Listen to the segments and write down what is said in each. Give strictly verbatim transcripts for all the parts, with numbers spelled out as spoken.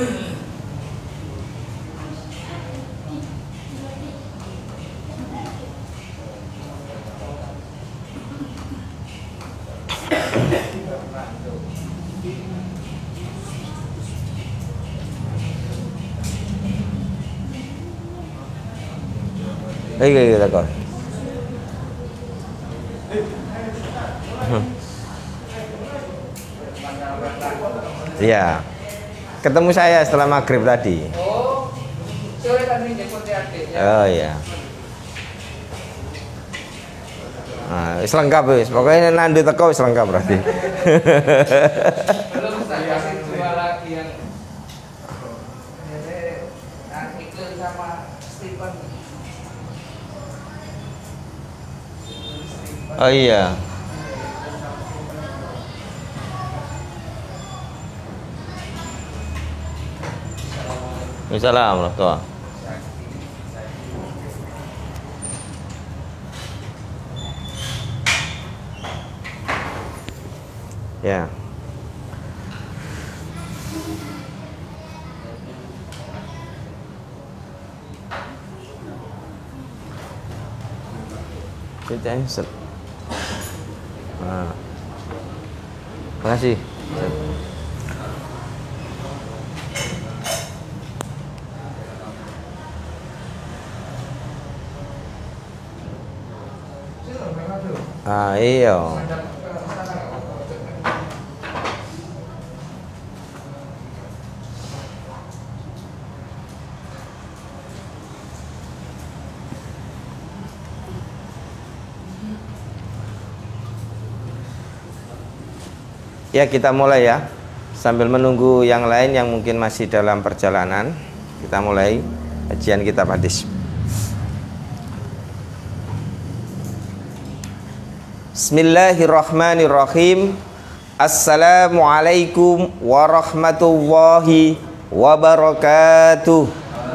Iya iya takon. Iya. Ketemu saya setelah maghrib tadi. Oh, sore tadi jemput adik ya. Oh iya. Nah, wis lengkap wis. Pokoknya nandu teko wis lengkap berarti. Belum saya kasih dua lagi yang itu sama Stephen. Oh iya. Assalamualaikum. Ya. Kita set. Nah. Terima kasih. Ah iya. Ya kita mulai ya. Sambil menunggu yang lain yang mungkin masih dalam perjalanan, kita mulai kajian kitab hadis. Bismillahirrahmanirrahim. Assalamualaikum warahmatullahi wabarakatuh.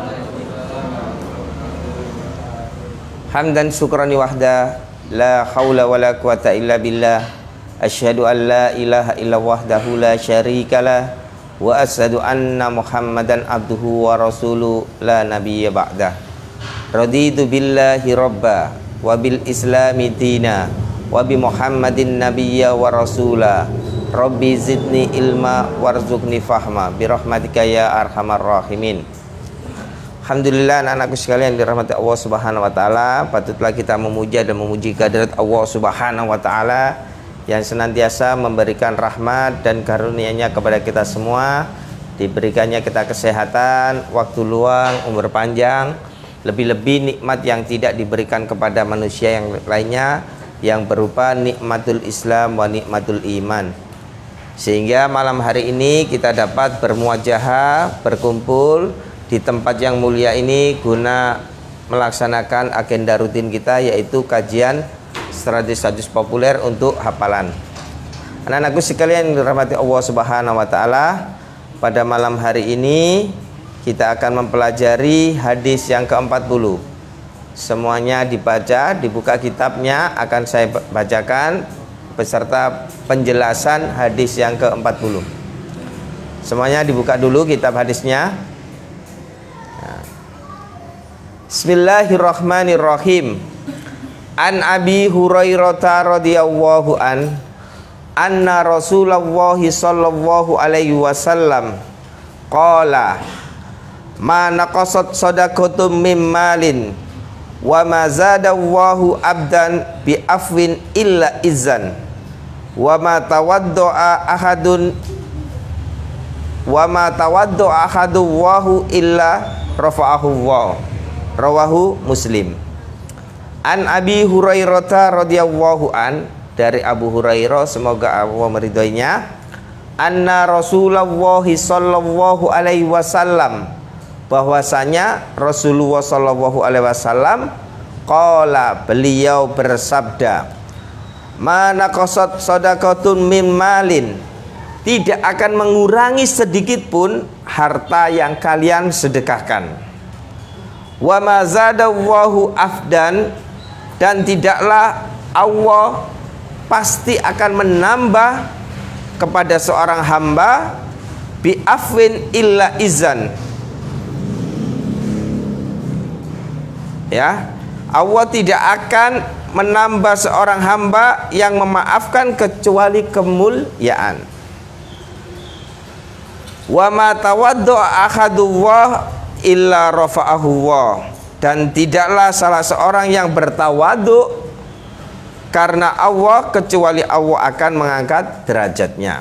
Hamdan syukrani wahda, la haula wala quwata illa billah. Asyhadu an la ilaha illa wahdahu la syarikalah wa asyhadu anna Muhammadan abduhu wa rasuluh la nabiyya ba'dah. Raditu billahi rabba wa bil islami dina wa bi Muhammadin nabiyya wa rasula. Rabbi zidni ilma warzuqni fahma bi rahmatika ya arhamar rahimin. Alhamdulillah, anak-anakku sekalian dirahmati Allah Subhanahu wa taala, patutlah kita memuja dan memuji kehadirat Allah Subhanahu wa taala yang senantiasa memberikan rahmat dan karunia-Nya kepada kita semua, diberikannya kita kesehatan, waktu luang, umur panjang, lebih-lebih nikmat yang tidak diberikan kepada manusia yang lainnya, yang berupa nikmatul Islam wa nikmatul iman. Sehingga malam hari ini kita dapat bermuajahah, berkumpul di tempat yang mulia ini guna melaksanakan agenda rutin kita, yaitu kajian strategi-strategi populer untuk hafalan. Anak-anakku sekalian yang dirahmati Allah Subhanahu wa taala, pada malam hari ini kita akan mempelajari hadis yang keempat puluh. Semuanya dibaca, dibuka kitabnya, akan saya bacakan beserta penjelasan hadis yang keempat puluh. Semuanya dibuka dulu kitab hadisnya. Bismillahirrahmanirrahim. An Abi Hurairah radhiyallahu an anna Rasulullah sallallahu alaihi wasallam qala ma naqasat sadaqatum mim malin wa ma zadallahu abdan bi afwin illa izzan wa ma tawaddaa ahadun wa ma tawaddaa ahadullahu illa rafa'ahu wa rawahu Muslim. An Abi Hurairah radhiyallahu an, dari Abu Hurairah semoga Allah meridhoinya, anna Rasulullah sallallahu alaihi wasallam, bahwasanya Rasulullah sallallahu alaihi wasallam qala, beliau bersabda, mana qasat sadaqatun min malin, tidak akan mengurangi sedikit pun harta yang kalian sedekahkan, wa ma zadallahu afdan, dan tidaklah Allah pasti akan menambah kepada seorang hamba bi afwin illa izan. Ya, Allah tidak akan menambah seorang hamba yang memaafkan kecuali kemuliaan. Wa ma tawaddu'a ahadullah illa rafa'ahu wa. Dan tidaklah salah seorang yang bertawadhu karena Allah kecuali Allah akan mengangkat derajatnya.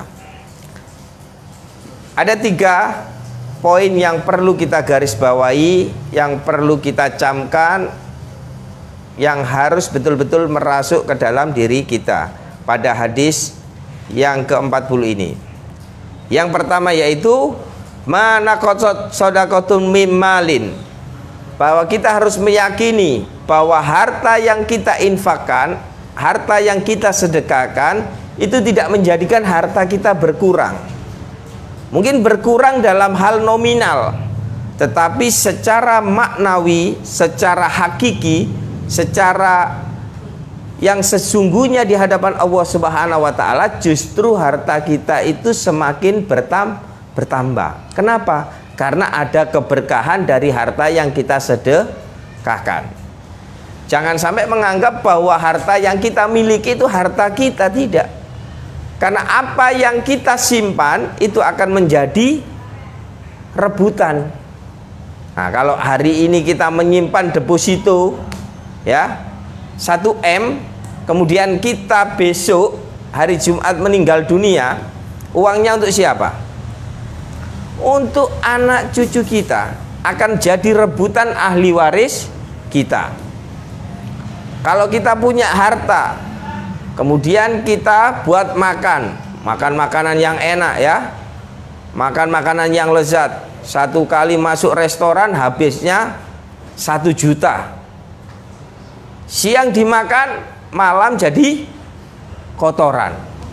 Ada tiga poin yang perlu kita garis bawahi, yang perlu kita camkan, yang harus betul-betul merasuk ke dalam diri kita pada hadis yang keempat puluh ini. Yang pertama yaitu mana qasad shadaqatun mimmalin, bahwa kita harus meyakini bahwa harta yang kita infakkan, harta yang kita sedekahkan itu tidak menjadikan harta kita berkurang. Mungkin berkurang dalam hal nominal, tetapi secara maknawi, secara hakiki, secara yang sesungguhnya di hadapan Allah Subhanahu wa taala, justru harta kita itu semakin bertam, bertambah. Kenapa? Karena ada keberkahan dari harta yang kita sedekahkan. Jangan sampai menganggap bahwa harta yang kita miliki itu harta kita, tidak. Karena apa yang kita simpan itu akan menjadi rebutan. Nah, kalau hari ini kita menyimpan deposito ya satu M, kemudian kita besok hari Jumat meninggal dunia, uangnya untuk siapa? Untuk anak cucu kita, akan jadi rebutan ahli waris kita. Kalau kita punya harta, kemudian kita buat makan, makan makanan yang enak ya, makan makanan yang lezat, satu kali masuk restoran habisnya satu juta. Siang dimakan, malam jadi kotoran.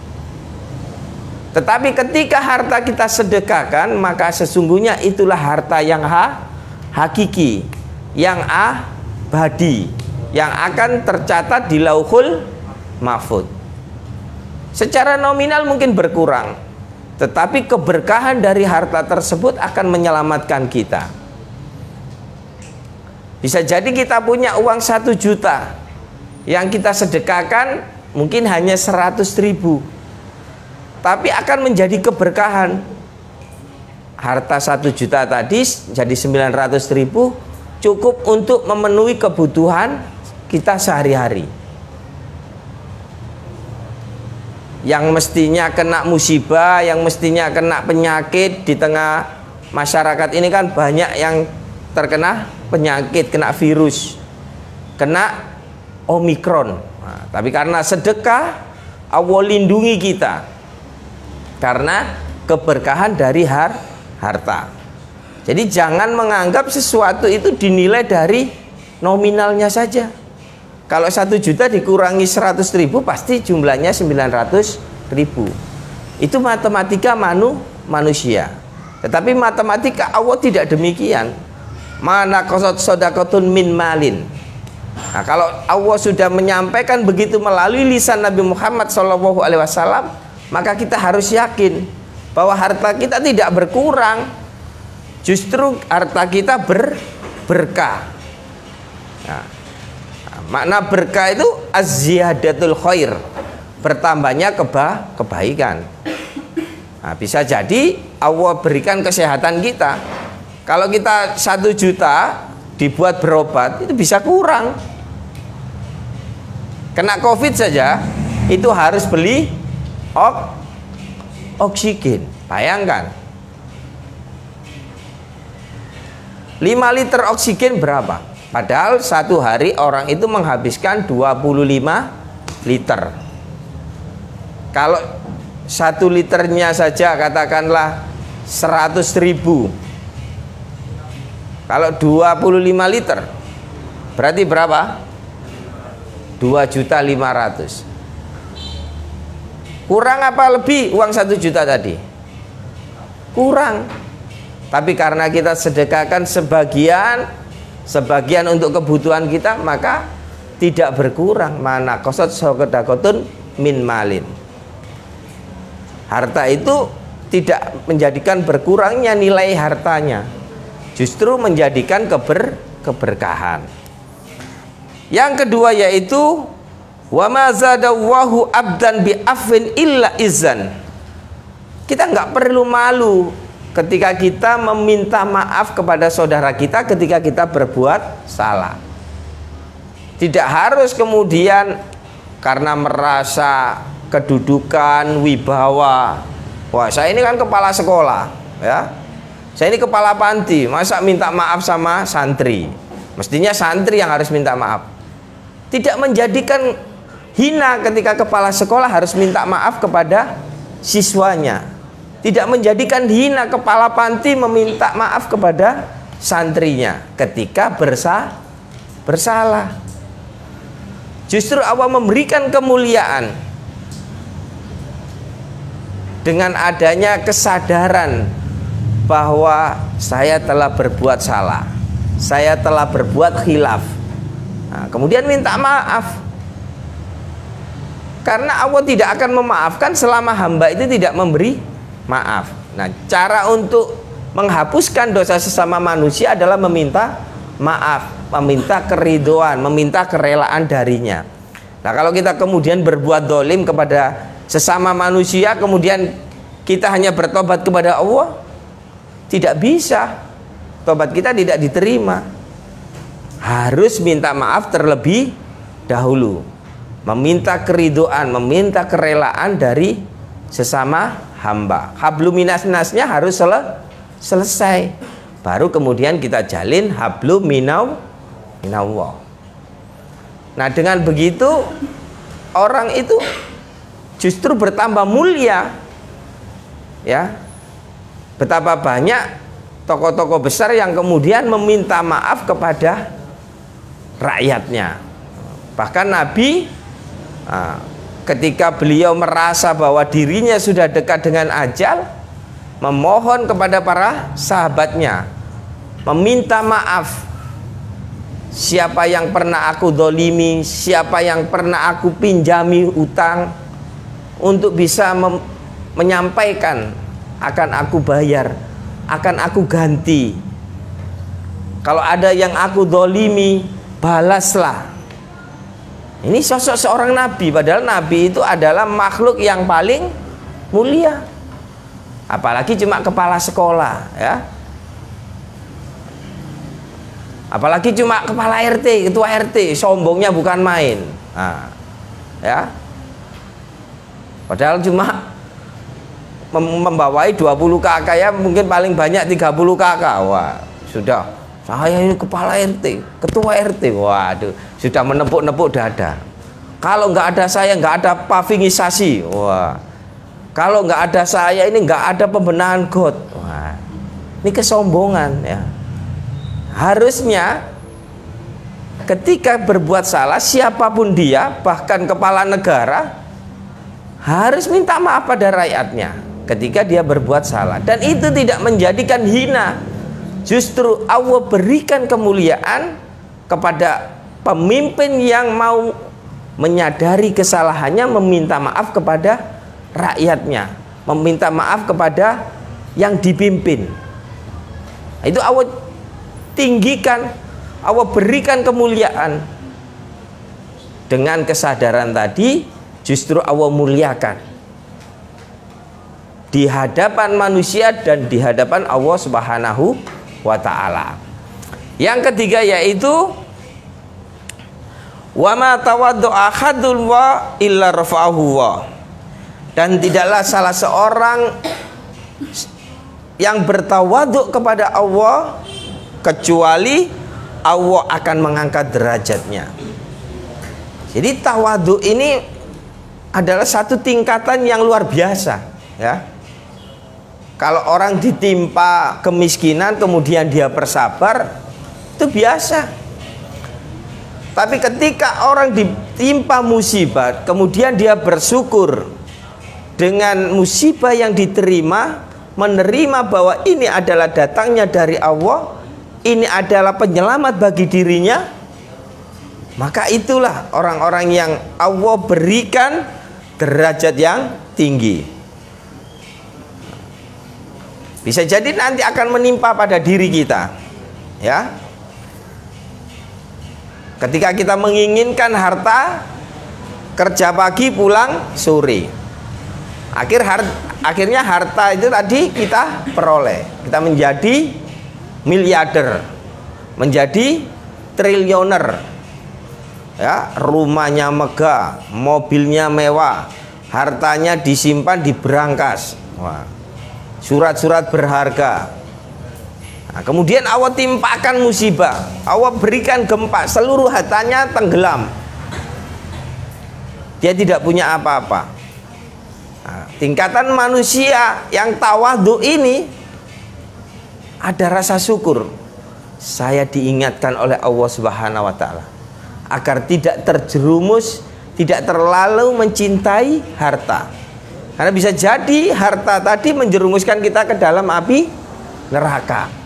Tetapi ketika harta kita sedekahkan, maka sesungguhnya itulah harta yang ha, hakiki, yang abadi, yang akan tercatat di Lauhul Mahfud. Secara nominal mungkin berkurang, tetapi keberkahan dari harta tersebut akan menyelamatkan kita. Bisa jadi kita punya uang satu juta, yang kita sedekahkan mungkin hanya seratus ribu, tapi akan menjadi keberkahan. Harta satu juta tadi jadi sembilan ratus ribu, cukup untuk memenuhi kebutuhan kita sehari-hari. Yang mestinya kena musibah, yang mestinya kena penyakit, di tengah masyarakat ini kan banyak yang terkena penyakit, kena virus, kena Omikron. Nah, tapi karena sedekah, Allah lindungi kita karena keberkahan dari har harta. Jadi jangan menganggap sesuatu itu dinilai dari nominalnya saja. Kalau satu juta dikurangi seratus ribu, pasti jumlahnya sembilan ratus ribu. Itu matematika manu, manusia. Tetapi matematika Allah tidak demikian. Mana qasad shadaqatun min malin. Nah, kalau Allah sudah menyampaikan begitu melalui lisan Nabi Muhammad shallallahu alaihi wasallam, maka kita harus yakin bahwa harta kita tidak berkurang, justru harta kita ber, berkah. Nah, makna berkah itu az-ziyadatul khair, bertambahnya keba, kebaikan. Nah, bisa jadi Allah berikan kesehatan kita. Kalau kita satu juta dibuat berobat, itu bisa kurang. Kena COVID saja itu harus beli ok, oksigen. Bayangkan, lima liter oksigen berapa? Padahal satu hari orang itu menghabiskan dua puluh lima liter. Kalau satu liternya saja katakanlah seratus ribu, kalau dua puluh lima liter berarti berapa? dua juta lima ratus. Kurang apa lebih uang satu juta tadi? Kurang. Tapi karena kita sedekahkan sebagian, sebagian untuk kebutuhan kita, maka tidak berkurang. Mana qasad shadaqatun min malin. Harta itu tidak menjadikan berkurangnya nilai hartanya, justru menjadikan keber, keberkahan. Yang kedua yaitu wa ma zadallahu abdan bi afwin illa izan. Kita nggak perlu malu ketika kita meminta maaf kepada saudara kita ketika kita berbuat salah. Tidak harus kemudian karena merasa kedudukan, wibawa, wah saya ini kan kepala sekolah, ya, saya ini kepala panti, masa minta maaf sama santri? Mestinya santri yang harus minta maaf. Tidak menjadikan hina ketika kepala sekolah harus minta maaf kepada siswanya. Tidak menjadikan hina kepala panti meminta maaf kepada santrinya ketika bersa bersalah. Justru Allah memberikan kemuliaan dengan adanya kesadaran bahwa saya telah berbuat salah, saya telah berbuat khilaf. Nah, kemudian minta maaf. Karena Allah tidak akan memaafkan selama hamba itu tidak memberi maaf. Nah, cara untuk menghapuskan dosa sesama manusia adalah meminta maaf, meminta keridhaan, meminta kerelaan darinya. Nah, kalau kita kemudian berbuat dolim kepada sesama manusia, kemudian kita hanya bertobat kepada Allah, tidak bisa. Tobat kita tidak diterima. Harus minta maaf terlebih dahulu, meminta keridhaan, meminta kerelaan dari sesama hamba. Hablum minas nasnya harus sel selesai, baru kemudian kita jalin hablum minaw minallah. Nah, dengan begitu orang itu justru bertambah mulia, ya. Betapa banyak tokoh-tokoh besar yang kemudian meminta maaf kepada rakyatnya. Bahkan Nabi, ketika beliau merasa bahwa dirinya sudah dekat dengan ajal, memohon kepada para sahabatnya, meminta maaf. Siapa yang pernah aku dolimi, siapa yang pernah aku pinjami utang, untuk bisa menyampaikan akan aku bayar, akan aku ganti. Kalau ada yang aku dolimi, balaslah. Ini sosok seorang nabi, padahal nabi itu adalah makhluk yang paling mulia. Apalagi cuma kepala sekolah, ya. Apalagi cuma kepala R T, ketua R T, sombongnya bukan main. Nah, ya. Padahal cuma membawai dua puluh kakak, ya, mungkin paling banyak tiga puluh kakak. Wah, sudah. Saya ini kepala R T, ketua R T. Waduh, sudah menepuk-nepuk dada. Kalau nggak ada saya, nggak ada pavingisasi. Wah, kalau nggak ada saya ini nggak ada pembenahan got. Wah, ini kesombongan, ya. Harusnya ketika berbuat salah siapapun dia, bahkan kepala negara, harus minta maaf pada rakyatnya ketika dia berbuat salah. Dan itu tidak menjadikan hina. Justru Allah berikan kemuliaan kepada pemimpin yang mau menyadari kesalahannya, meminta maaf kepada rakyatnya, meminta maaf kepada yang dipimpin. Itu Allah tinggikan, Allah berikan kemuliaan. Dengan kesadaran tadi, justru Allah muliakan di hadapan manusia dan di hadapan Allah Subhanahu wa ta'ala. Yang ketiga yaitu wa ma tawaddu'a ahadun wa illa rafa'ahu wa. Dan tidaklah salah seorang yang bertawaduk kepada Allah kecuali Allah akan mengangkat derajatnya. Jadi tawaduk ini adalah satu tingkatan yang luar biasa, ya. Kalau orang ditimpa kemiskinan kemudian dia bersabar, itu biasa. Tapi ketika orang ditimpa musibah kemudian dia bersyukur dengan musibah yang diterima, menerima bahwa ini adalah datangnya dari Allah, ini adalah penyelamat bagi dirinya, maka itulah orang-orang yang Allah berikan derajat yang tinggi. Bisa jadi nanti akan menimpa pada diri kita, ya. Ketika kita menginginkan harta, kerja pagi pulang sore, akhir har akhirnya harta itu tadi kita peroleh, kita menjadi miliarder, menjadi triliuner, ya, rumahnya megah, mobilnya mewah, hartanya disimpan di berangkas, wah, surat-surat berharga. Nah, kemudian Allah timpakan musibah, Allah berikan gempa, seluruh hartanya tenggelam, dia tidak punya apa-apa. Nah, tingkatan manusia yang tawadhu ini ada rasa syukur, saya diingatkan oleh Allah Subhanahu wa taala agar tidak terjerumus, tidak terlalu mencintai harta. Karena bisa jadi harta tadi menjerumuskan kita ke dalam api neraka.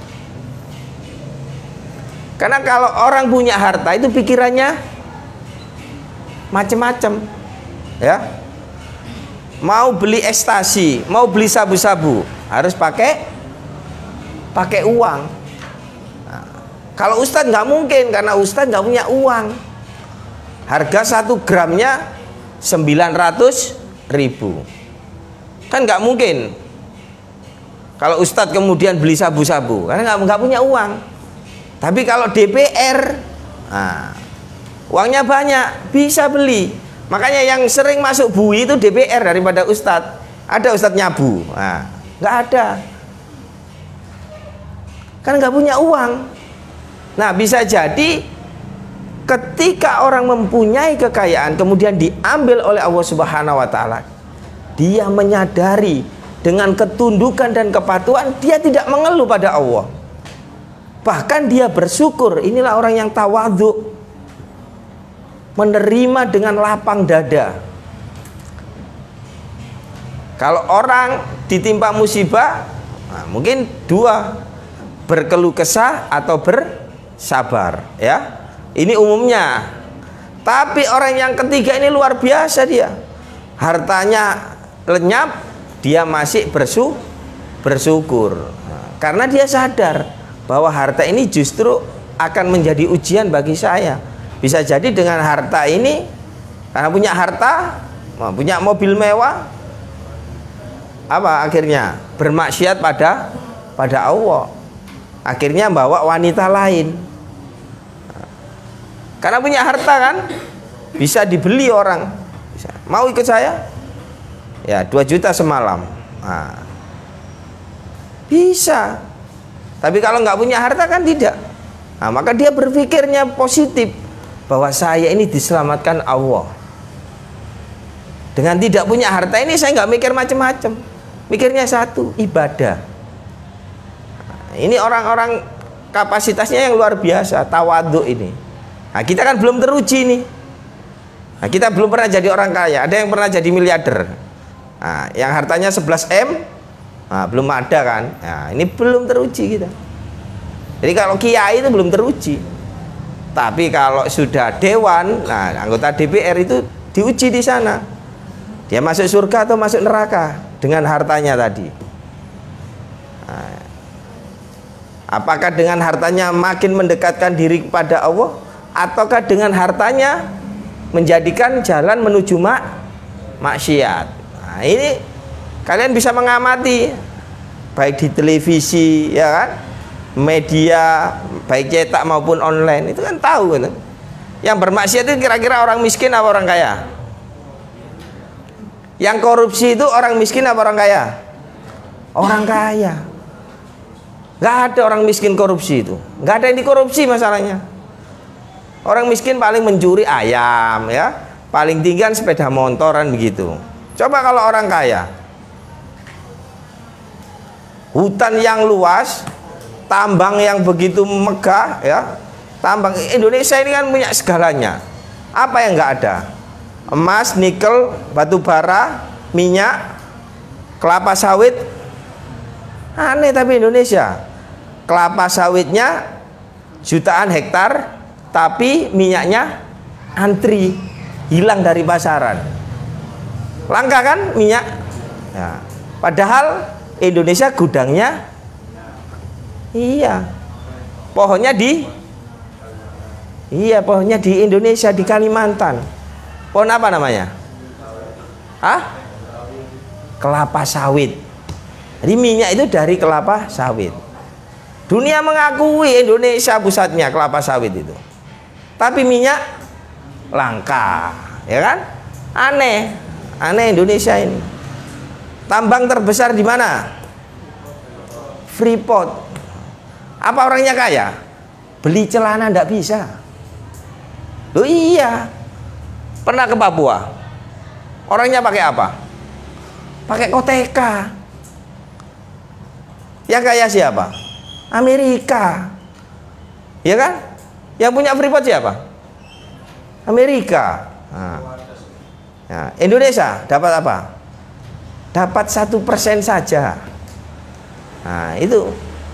Karena kalau orang punya harta itu pikirannya macam-macam, ya. Mau beli ekstasi, mau beli sabu-sabu, harus pakai pakai uang. Nah, kalau ustadz nggak mungkin, karena ustadz nggak punya uang. Harga satu gramnya sembilan ratus ribu, kan nggak mungkin. Kalau ustadz kemudian beli sabu-sabu, karena nggak nggak punya uang. Tapi kalau D P R, nah, uangnya banyak, bisa beli. Makanya yang sering masuk bui itu D P R daripada ustadz. Ada ustadz nyabu, nah, nggak ada, kan nggak punya uang. Nah, bisa jadi ketika orang mempunyai kekayaan kemudian diambil oleh Allah Subhanahu wa taala, dia menyadari dengan ketundukan dan kepatuhan, dia tidak mengeluh pada Allah. Bahkan dia bersyukur. Inilah orang yang tawadhu, menerima dengan lapang dada. Kalau orang ditimpa musibah, nah, mungkin dua, berkeluh kesah atau bersabar, ya. Ini umumnya. Tapi orang yang ketiga ini luar biasa, dia hartanya lenyap, dia masih bersu bersyukur, nah, karena dia sadar bahwa harta ini justru akan menjadi ujian bagi saya. Bisa jadi dengan harta ini, karena punya harta, punya mobil mewah, apa akhirnya? Bermaksiat pada pada Allah. Akhirnya bawa wanita lain. Karena punya harta kan, bisa dibeli orang. Bisa. Mau ikut saya? Ya, dua juta semalam. Nah, bisa. Tapi kalau nggak punya harta kan tidak. Nah, maka dia berpikirnya positif, bahwa saya ini diselamatkan Allah. Dengan tidak punya harta ini saya nggak mikir macam-macam. Mikirnya satu, ibadah. Nah, ini orang-orang kapasitasnya yang luar biasa, tawadhu ini. Nah, kita kan belum teruji nih. Nah, kita belum pernah jadi orang kaya. Ada yang pernah jadi miliarder. Nah, yang hartanya sebelas M, nah, belum ada kan. Nah, ini belum teruji kita. Jadi kalau kiai itu belum teruji. Tapi kalau sudah dewan, nah, anggota D P R itu diuji di sana. Dia masuk surga atau masuk neraka dengan hartanya tadi. Nah, apakah dengan hartanya makin mendekatkan diri kepada Allah, ataukah dengan hartanya menjadikan jalan menuju mak maksiat? Nah, ini kalian bisa mengamati, baik di televisi, ya kan, media, baik cetak maupun online, itu kan tahu kan. Yang bermaksiat itu kira-kira orang miskin apa orang kaya? Yang korupsi itu orang miskin apa orang kaya? Orang kaya. Gak ada orang miskin korupsi itu. Gak ada yang dikorupsi masalahnya. Orang miskin paling mencuri ayam, ya, paling tinggi sepeda motoran begitu. Coba kalau orang kaya, hutan yang luas, tambang yang begitu megah, ya. Tambang Indonesia ini kan punya segalanya. Apa yang nggak ada? Emas, nikel, batu bara, minyak, kelapa sawit. Aneh tapi Indonesia, kelapa sawitnya jutaan hektar, tapi minyaknya antri, hilang dari pasaran. Langka kan minyak? Ya. Padahal Indonesia gudangnya iya. Pohonnya di iya, pohonnya di Indonesia, di Kalimantan. Pohon apa namanya? Hah? Kelapa sawit. Jadi minyak itu dari kelapa sawit. Dunia mengakui Indonesia pusatnya kelapa sawit itu. Tapi minyak langka, ya kan? Aneh, aneh Indonesia ini. Tambang terbesar di mana? Freeport. Apa orangnya kaya? Beli celana ndak bisa. Loh iya. Pernah ke Papua? Orangnya pakai apa? Pakai koteka. Yang kaya siapa? Amerika. Ya kan? Yang punya Freeport siapa? Amerika. Nah. Nah, Indonesia dapat apa? Dapat satu persen saja. Nah, itu.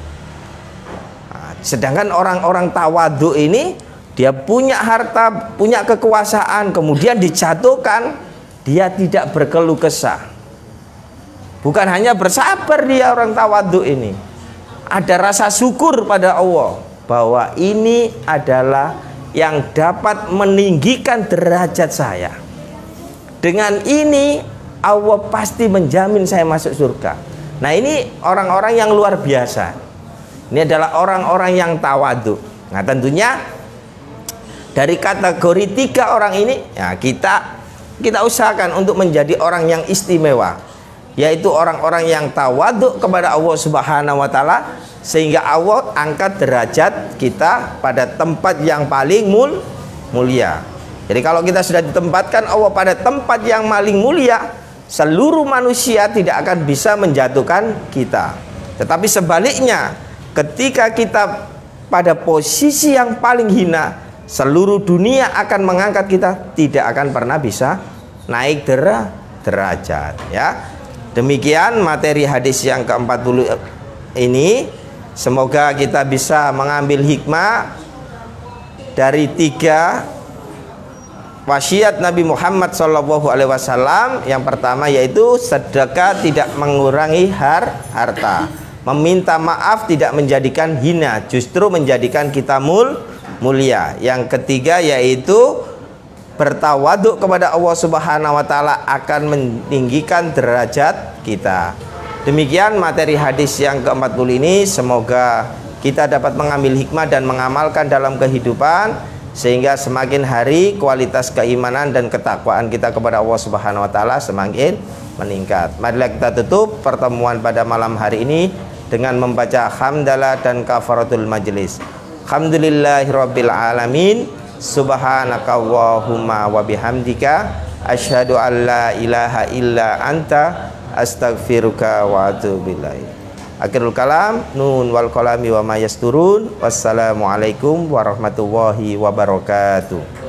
Nah, sedangkan orang-orang tawadhu ini, dia punya harta, punya kekuasaan, kemudian dijatuhkan, dia tidak berkeluh kesah. Bukan hanya bersabar dia orang tawadhu ini. Ada rasa syukur pada Allah bahwa ini adalah yang dapat meninggikan derajat saya. Dengan ini Allah pasti menjamin saya masuk surga. Nah, ini orang-orang yang luar biasa. Ini adalah orang-orang yang tawadhu. Nah, tentunya dari kategori tiga orang ini, ya kita kita usahakan untuk menjadi orang yang istimewa, yaitu orang-orang yang tawadhu kepada Allah Subhanahu wa taala, sehingga Allah angkat derajat kita pada tempat yang paling mul mulia. Jadi kalau kita sudah ditempatkan Allah pada tempat yang paling mulia, seluruh manusia tidak akan bisa menjatuhkan kita. Tetapi sebaliknya, ketika kita pada posisi yang paling hina, seluruh dunia akan mengangkat kita, tidak akan pernah bisa naik dera, derajat, ya. Demikian materi hadis yang ke empat puluh ini. Semoga kita bisa mengambil hikmah dari tiga wasiat Nabi Muhammad shallallahu alaihi wasallam. Yang pertama yaitu sedekah tidak mengurangi har, harta. Meminta maaf tidak menjadikan hina, justru menjadikan kita mul, mulia. Yang ketiga yaitu bertawadhu kepada Allah Subhanahu wa taala akan meninggikan derajat kita. Demikian materi hadis yang ke empat puluh ini. Semoga kita dapat mengambil hikmah dan mengamalkan dalam kehidupan, sehingga semakin hari kualitas keimanan dan ketakwaan kita kepada Allah Subhanahu wa taala semakin meningkat. Marilah kita tutup pertemuan pada malam hari ini dengan membaca hamdalah dan kafaratul majlis. Alhamdulillahirabbil alamin. Subhanakallahumma wa bihamdika asyhadu an la ilaha illa anta astaghfiruka wa atubu ilaik. Akhirul kalam, nun wal qalami wa ma yasturun. Wassalamualaikum warahmatullahi wabarakatuh.